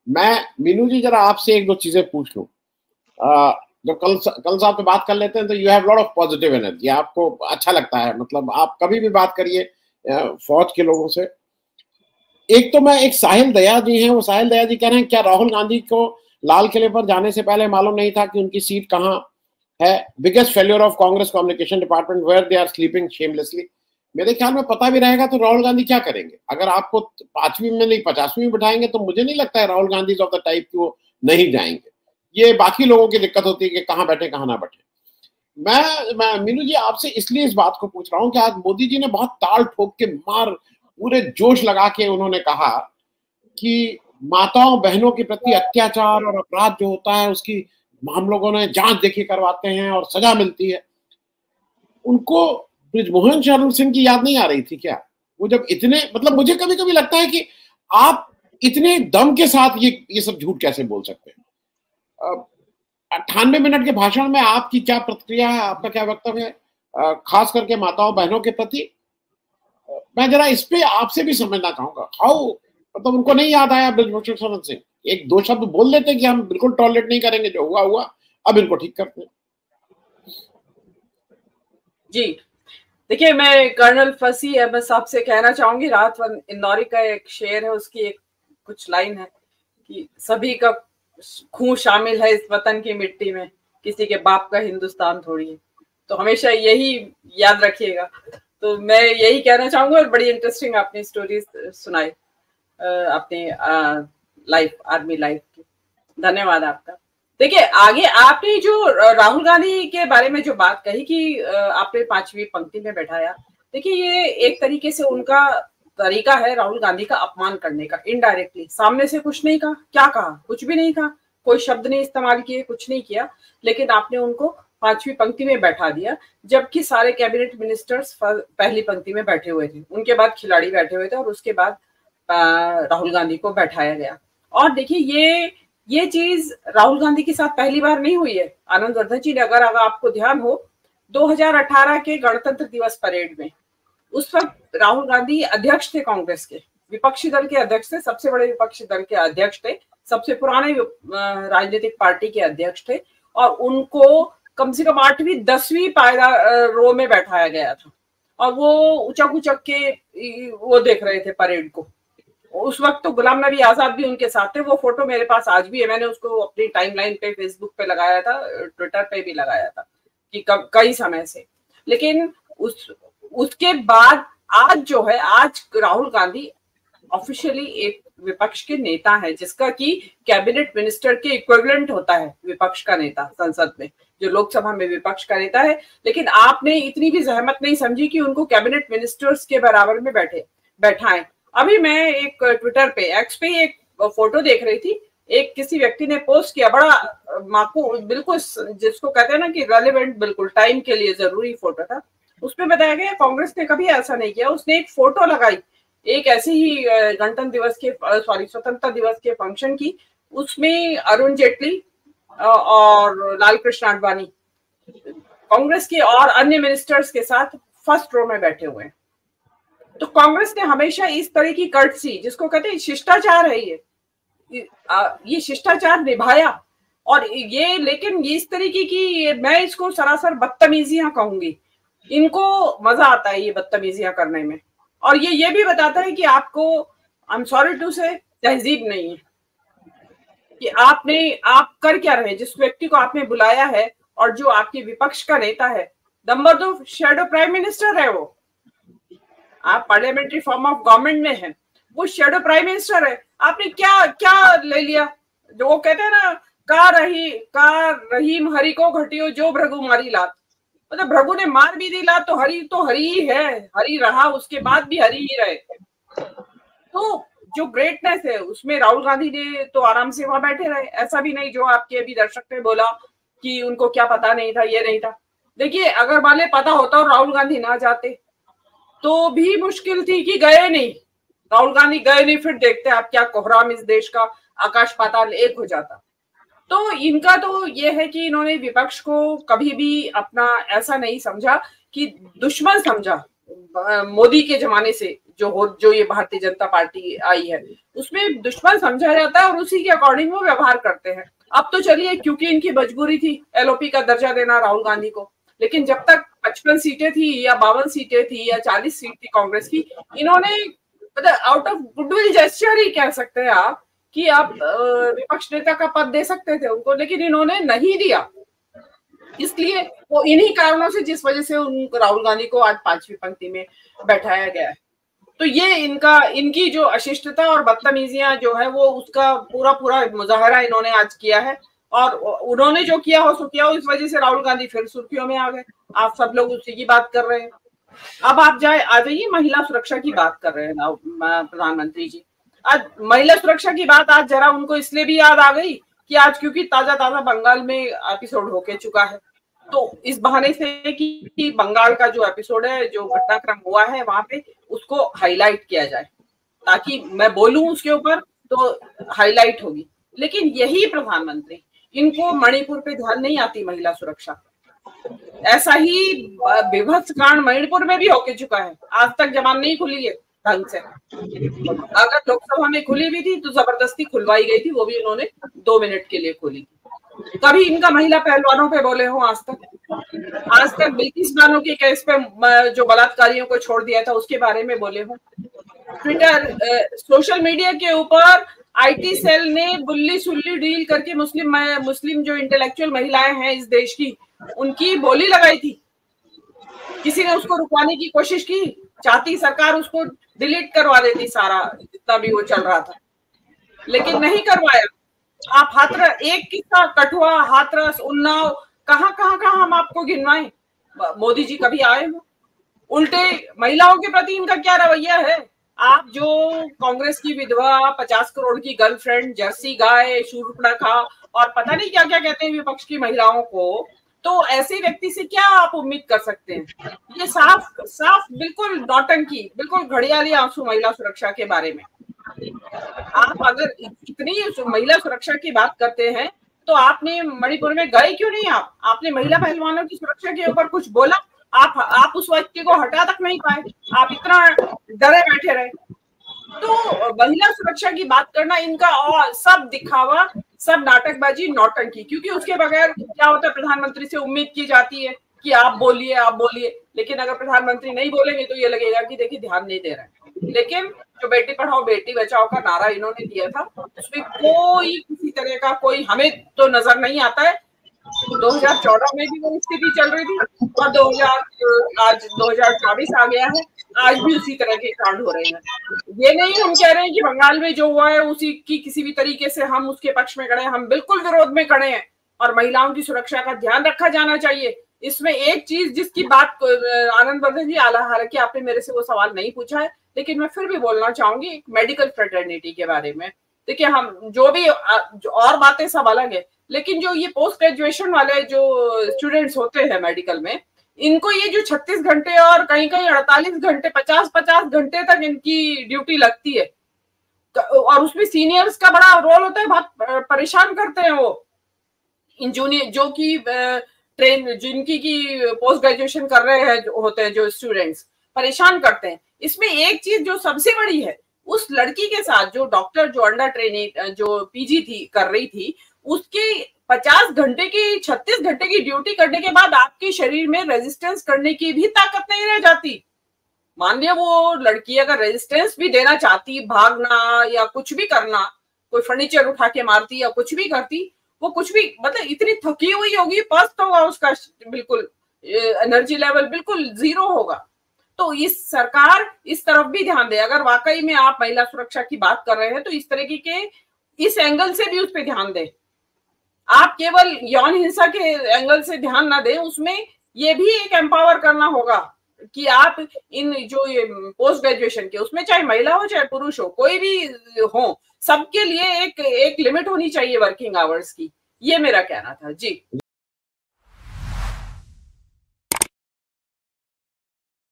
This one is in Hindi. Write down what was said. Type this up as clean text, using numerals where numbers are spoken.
मैं मीनू जी जरा आपसे एक दो चीजें पूछ लूं। जब कल साहब पे बात कर लेते हैं तो you have lot of positive energy, आपको अच्छा लगता है, मतलब आप कभी भी बात करिए फौज के लोगों से। एक तो मैं, एक साहिल दया जी हैं, वो साहिल दया जी कह रहे हैं क्या राहुल गांधी को लाल किले पर जाने से पहले मालूम नहीं था कि उनकी सीट कहाँ है? Biggest failure of Congress communication department where they are sleeping shamelessly. मेरे ख्याल में पता भी रहेगा तो राहुल गांधी क्या करेंगे? अगर आपको 5वीं में नहीं 50वीं में बिठाएंगे तो मुझे नहीं लगता है Rahul Gandhi of the type की वो नहीं जाएंगे। ये बाकी लोगों की दिक्कत होती है कि कहाँ बैठे कहाँ ना बैठे। मैं मीनू जी आपसे इसलिए इस बात को पूछ रहा हूँ कि आज मोदी जी ने बहुत ताल ठोक के मार पूरे जोश लगा के उन्होंने कहा कि माताओं बहनों के प्रति अत्याचार और अपराध जो होता है उसकी हम लोगों ने जांच देखी करवाते हैं और सजा मिलती है। उनको बृजमोहन शरण सिंह की याद नहीं आ रही थी क्या? वो जब इतने, मतलब मुझे कभी कभी लगता है कि आप इतने दम के साथ ये सब झूठ कैसे बोल सकते हैं? 98 मिनट के भाषण में आपकी क्या प्रतिक्रिया है, आपका क्या वक्तव्य है खास करके माताओं बहनों के प्रति? मैं जरा इस पे आपसे भी समझना चाहूंगा। हाउ, मतलब उनको नहीं याद आया बृजभूषण शरण सिंह? एक दो शब्द बोल देते कि हम बिल्कुल टॉलरेट नहीं करेंगे, जो हुआ हुआ, अब इनको ठीक करते हैं। जी देखिए, मैं कर्नल फसी अहमद साहब से कहना चाहूंगी, राहत इंदौरी का एक शेर है, उसकी एक कुछ लाइन है कि सभी का खून शामिल है इस वतन की मिट्टी में, किसी के बाप का हिंदुस्तान थोड़ी है। तो हमेशा यही याद रखिएगा। तो मैं यही कहना चाहूंगा। और बड़ी इंटरेस्टिंग आपने स्टोरी सुनाई अपने लाइफ, आर्मी लाइफ की। धन्यवाद आपका। देखिए, आगे आपने जो राहुल गांधी के बारे में जो बात कही कि आपने 5वीं पंक्ति में बैठाया, देखिए ये एक तरीके से उनका तरीका है राहुल गांधी का अपमान करने का, इनडायरेक्टली। सामने से कुछ नहीं कहा, क्या कहा? कुछ भी नहीं कहा, कोई शब्द नहीं इस्तेमाल किए, कुछ नहीं किया, लेकिन आपने उनको 5वीं पंक्ति में बैठा दिया, जबकि सारे कैबिनेट मिनिस्टर्स पहली पंक्ति में बैठे हुए थे, उनके बाद खिलाड़ी बैठे हुए थे, और उसके बाद राहुल गांधी को बैठाया गया। और देखिए ये चीज राहुल गांधी के साथ पहली बार नहीं हुई है। आनंद वर्धन जी ने, अगर आपको ध्यान हो, 2018 के गणतंत्र दिवस परेड में उस वक्त राहुल गांधी अध्यक्ष थे कांग्रेस के, विपक्षी दल के अध्यक्ष थे, सबसे बड़े विपक्षी दल के अध्यक्ष थे, सबसे पुराने राजनीतिक पार्टी के अध्यक्ष थे, और उनको कम से कम 8वीं 10वीं रो में बैठाया गया था, और वो उचक उचक के वो देख रहे थे परेड को। उस वक्त तो गुलाम नबी आजाद भी उनके साथ थे। वो फोटो मेरे पास आज भी है, मैंने उसको अपनी टाइमलाइन पे, फेसबुक पे लगाया था, ट्विटर पे भी लगाया था कि कई समय से। लेकिन उसके बाद आज जो है, आज राहुल गांधी ऑफिशियली एक विपक्ष के नेता है, जिसका कि कैबिनेट मिनिस्टर के इक्विवेलेंट होता है विपक्ष का नेता संसद में, जो लोकसभा में विपक्ष का नेता है। लेकिन आपने इतनी भी जहमत नहीं समझी कि उनको कैबिनेट मिनिस्टर्स के बराबर में बैठाएं। अभी मैं एक ट्विटर पे, एक्स पे एक फोटो देख रही थी, एक किसी व्यक्ति ने पोस्ट किया, बड़ा माकूल, बिल्कुल जिसको कहते हैं ना कि रेलेवेंट, बिल्कुल टाइम के लिए जरूरी फोटो था। उसमें बताया गया कांग्रेस ने कभी ऐसा नहीं किया। उसने एक फोटो लगाई एक ऐसे ही गणतंत्र दिवस के, स्वतंत्रता दिवस के फंक्शन की, उसमें अरुण जेटली और लाल कृष्ण आडवाणी कांग्रेस के और अन्य मिनिस्टर्स के साथ फर्स्ट रो में बैठे हुए हैं। तो कांग्रेस ने हमेशा इस तरह की कर्टसी, जिसको कहते हैं शिष्टाचार है, ये शिष्टाचार निभाया। और ये, लेकिन इस तरीके की, मैं इसको सरासर बदतमीजियां कहूंगी। इनको मजा आता है ये बदतमीजियां करने में, और ये भी बताता है कि आपको, आई एम सॉरी टू से, तहजीब नहीं है कि आप कर क्या रहे। जिस व्यक्ति को आपने बुलाया है और जो आपके विपक्ष का नेता है, नंबर 2 शैडो प्राइम मिनिस्टर है वो। आप पार्लियामेंट्री फॉर्म ऑफ गवर्नमेंट में है, वो शैडो प्राइम मिनिस्टर है। आपने क्या क्या ले लिया? जो वो कहते हैं ना, का रहीम हरि को घटियो जो भृगु मारी लात, मतलब भृगु ने मार भी दी लात तो हरि ही है, हरि रहा, उसके बाद भी हरि ही रहे। तो जो ग्रेटनेस है उसमें राहुल गांधी ने तो आराम से वहां बैठे रहे। ऐसा भी नहीं जो आपके अभी दर्शक ने बोला कि उनको क्या पता नहीं था, ये नहीं था। देखिए, अगर मान ले पता होता और राहुल गांधी ना जाते तो भी मुश्किल थी कि गए नहीं, राहुल गांधी गए नहीं, फिर देखते आप क्या कोहराम इस देश का, आकाश पाताल एक हो जाता। तो इनका तो ये है कि इन्होंने विपक्ष को कभी भी अपना ऐसा नहीं समझा कि दुश्मन समझा। मोदी के जमाने से जो ये भारतीय जनता पार्टी आई है, उसमें दुश्मन समझा जाता है और उसी के अकॉर्डिंग वो व्यवहार करते हैं। अब तो चलिए, क्योंकि इनकी मजबूरी थी एलओपी का दर्जा देना राहुल गांधी को, लेकिन जब तक 55 सीटें थी या 52 सीटें थी या 40 सीट थी कांग्रेस की, इन्होंने मतलब आउट ऑफ गुडविल जेस्चर ही कह सकते हैं आप कि आप विपक्ष नेता का पद दे सकते थे उनको, लेकिन इन्होंने नहीं दिया। इसलिए वो इन्हीं कारणों से, जिस वजह से राहुल गांधी को आज 5वीं पंक्ति में बैठाया गया है। तो ये इनकी जो अशिष्टता और बदतमीजियां जो है वो उसका पूरा मुजाहरा इन्होंने आज किया है, और उन्होंने जो किया हो सो किया हो, इस वजह से राहुल गांधी फिर सुर्खियों में आ गए। आप सब लोग उसी की बात कर रहे हैं। अब आप आ जाइए महिला सुरक्षा की बात कर रहे हैं प्रधानमंत्री जी। आज महिला सुरक्षा की बात आज जरा उनको इसलिए भी याद आ गई कि आज क्योंकि ताजा बंगाल में एपिसोड होके चुका है, तो इस बहाने से कि बंगाल का जो एपिसोड है, जो घटनाक्रम हुआ है वहां पे, उसको हाईलाइट किया जाए, ताकि मैं बोलूं उसके ऊपर तो हाईलाइट होगी। लेकिन यही प्रधानमंत्री, इनको मणिपुर पे ध्यान नहीं आती महिला सुरक्षा। ऐसा ही विभत्स कांड मणिपुर में भी होके चुका है, आज तक जबान नहीं खुली है ढंग से। अगर लोकसभा में खुली भी थी तो जबरदस्ती खुलवाई गई थी, वो भी उन्होंने 2 मिनट के लिए खोली। कभी इनका महिला पहलवानों पे बोले हो आज तक बिल्किस बानो के केस पे जो बलात्कारियों को छोड़ दिया था उसके बारे में बोले हो। ट्विटर सोशल मीडिया के ऊपर आईटी सेल ने बुल्ली सुल्ली डील करके मुस्लिम जो इंटेलेक्चुअल महिलाएं हैं इस देश की, उनकी बोली लगाई थी। किसी ने उसको रुकवाने की कोशिश की, चाहती सरकार उसको डिलीट करवा देती सारा जितना भी वो चल रहा था, लेकिन नहीं करवाया। आप एक किस्सा कठुआ, हाथरस, उन्नाव, कहां हम आपको गिनवाएं? मोदी जी कभी आए हो? उल्टे महिलाओं के प्रति इनका क्या रवैया है? आप जो कांग्रेस की विधवा, 50 करोड़ की गर्लफ्रेंड, जर्सी गाय, शूर्पणखा और पता नहीं क्या क्या कहते हैं विपक्ष की महिलाओं को, तो ऐसे व्यक्ति से क्या आप उम्मीद कर सकते हैं? ये साफ बिल्कुल नौटंकी, बिल्कुल घड़ियाली आंसू महिला सुरक्षा के बारे में। आप अगर इतनी महिला सुरक्षा की बात करते हैं तो आपने मणिपुर में गए क्यों नहीं? आपने महिला पहलवानों की सुरक्षा के ऊपर कुछ बोला? आप उस व्यक्ति को हटा तक नहीं पाए, आप इतना डरे बैठे रहे। तो महिला सुरक्षा की बात करना इनका और सब दिखावा, सब नाटकबाजी, नौटंकी, क्योंकि उसके बगैर क्या होता है, प्रधानमंत्री से उम्मीद की जाती है कि आप बोलिए, लेकिन अगर प्रधानमंत्री नहीं बोलेंगे तो ये लगेगा कि देखिए ध्यान नहीं दे रहे हैं। लेकिन जो बेटी पढ़ाओ बेटी बचाओ का नारा इन्होंने दिया था, उसमें कोई किसी तरह का कोई हमें तो नजर नहीं आता है। 2014 में भी वो स्थिति चल रही थी और आज 2024 आ गया है, आज भी उसी तरह के कांड हो रहे हैं। ये नहीं हम कह रहे हैं कि बंगाल में जो हुआ है उसी की किसी भी तरीके से हम उसके पक्ष में खड़े हैं, हम बिल्कुल विरोध में खड़े हैं और महिलाओं की सुरक्षा का ध्यान रखा जाना चाहिए। इसमें एक चीज जिसकी बात आनंद वर्धन जी, हालांकि आपने मेरे से वो सवाल नहीं पूछा है, लेकिन मैं फिर भी बोलना चाहूंगी मेडिकल फ्रेटर्निटी के बारे में। देखिए, हम जो भी और बातें सब अलग है, लेकिन जो ये पोस्ट ग्रेजुएशन वाले जो स्टूडेंट्स होते हैं मेडिकल में, इनको ये जो 36 घंटे और कहीं 48 घंटे, 50 घंटे तक इनकी ड्यूटी लगती है, और उसमें सीनियर्स का बड़ा रोल होता है। बहुत परेशान करते हैं वो इन जूनियर जो कि जिनकी की पोस्ट ग्रेजुएशन कर रहे हैं होते हैं, जो स्टूडेंट्स परेशान करते हैं। इसमें एक चीज जो सबसे बड़ी है, उस लड़की के साथ जो डॉक्टर, जो अंडर ट्रेनिंग, जो पीजी थी कर रही थी, उसके 50 घंटे की 36 घंटे की ड्यूटी करने के बाद आपके शरीर में रेजिस्टेंस करने की भी ताकत नहीं रह जाती। मान लिया वो लड़की अगर रेजिस्टेंस भी देना चाहती, भागना या कुछ भी करना, कोई फर्नीचर उठा के मारती या कुछ भी करती, वो कुछ भी मतलब इतनी थकी हुई होगी, पस्त होगा उसका, बिल्कुल एनर्जी लेवल बिल्कुल 0 होगा। तो इस सरकार इस तरफ भी ध्यान दे। अगर वाकई में आप महिला सुरक्षा की बात कर रहे हैं तो इस तरीके के इस एंगल से भी उस पर ध्यान दें। आप केवल यौन हिंसा के एंगल से ध्यान ना दें, उसमें ये भी एक एम्पावर करना होगा कि आप इन जो ये पोस्ट ग्रेजुएशन के, उसमें चाहे महिला हो चाहे पुरुष हो, कोई भी हो, सबके लिए एक लिमिट होनी चाहिए वर्किंग आवर्स की। ये मेरा कहना था जी।